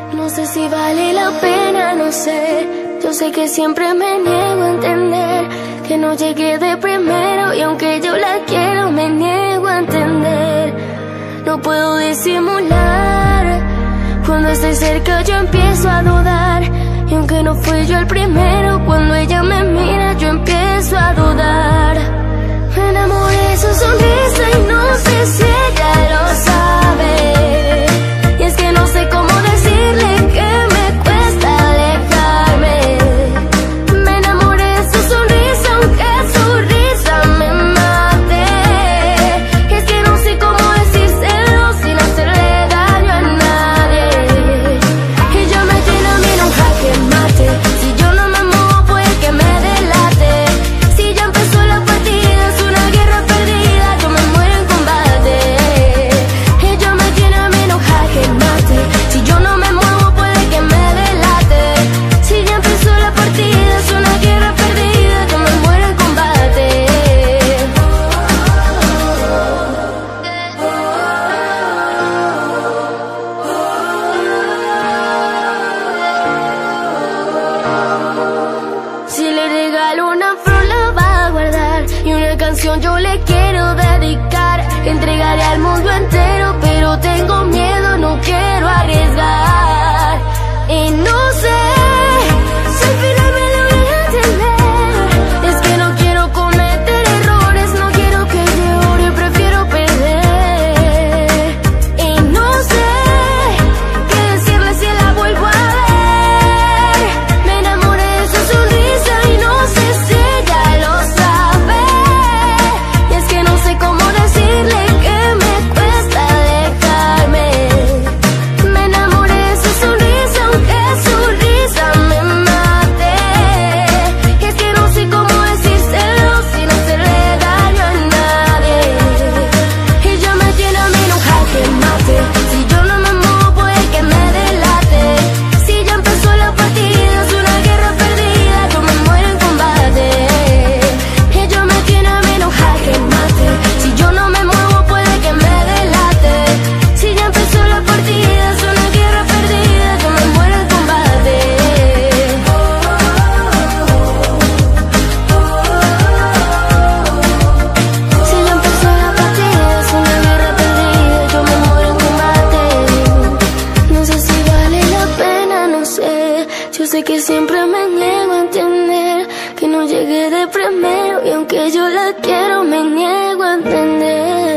No sé si vale la pena, no sé. Yo sé que siempre me niego a entender que no llegué de primero, y aunque yo la quiero me niego a entender. No puedo disimular, cuando estoy cerca yo empiezo a dudar, y aunque no fui yo el primero, cuando ella me mira yo empiezo a dudar. Me enamoré de su sonrisa y no sé si ella lo sabe, y es que no sé cómo decirle que me cuesta alejarme. Me enamoré de su sonrisa aunque su risa me mate, y es que no sé cómo decírselo sin hacerle daño a nadie. Ella me tiene a mí en un jaque mate, si yo no me muevo puede que me delate. Si ya empezó la partida es una guerra perdida, yo me muero en combate. Ella me tiene a mí en un jaque mate, si yo no me muevo puede que me delate. Si ya empezó la partida es una guerra perdida, yo me muero en combate. Si le regalo una flor la va a guardar, y una canción yo le quiero dedicar. Entregaré al mundo entero, pero tengo miedo, no quiero arriesgar. Y no sé si al final me logran entender, es que no quiero cometer errores, no quiero que llore, prefiero perder. Y no sé qué decirle si la vuelvo a ver. Me enamoré de su sonrisa y no sé si ella lo sabe, y es que no sé cómo decirle que me cuesta alejarme. Me enamoré de su sonrisa aunque su risa me mate, y es que no sé cómo decírselo sin hacerle daño a nadie. Ella me tiene a mí en un jaque mate, si yo no me muevo puede que me delate. Si ya empezó la partida es una guerra perdida, yo me muero en combate. Ella me tiene a mí en un jaque mate, si yo no me muevo puede que me delate. Si ya empezó la partida es una guerra perdida, yo me muero en combate. Si ya empezó la partida es una guerra perdida, yo me muero en combate. No sé si vale la pena, no sé. Yo sé que siempre me niego a entender que no llegué de primero, y aunque yo la quiero me niego a entender.